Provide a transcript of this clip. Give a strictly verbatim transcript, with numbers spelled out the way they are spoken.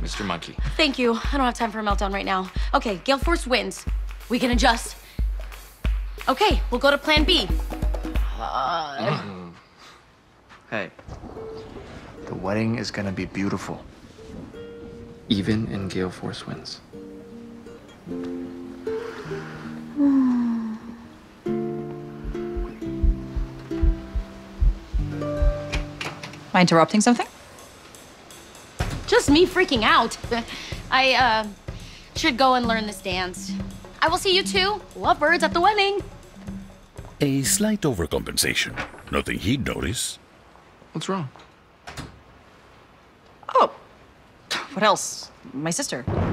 Mister Monkey. Thank you. I don't have time for a meltdown right now. Okay, Gale Force wins. We can adjust. Okay, we'll go to plan B. Uh... Mm. Hey, the wedding is gonna be beautiful. Even in Gale Force wins. Am I interrupting something? Just me freaking out. I, uh, should go and learn this dance. I will see you two lovebirds at the wedding. A slight overcompensation. Nothing he'd notice. What's wrong? Oh. What else? My sister.